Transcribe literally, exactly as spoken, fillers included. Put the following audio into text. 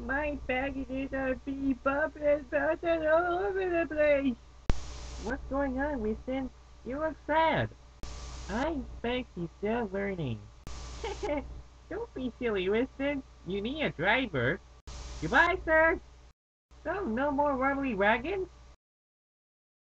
My packages are being bumped and busted all over the place. What's going on, Winston? You look sad. I expect he's still learning. Don't be silly, Winston. You need a driver. Goodbye, sir. So, no more wobbly wagons?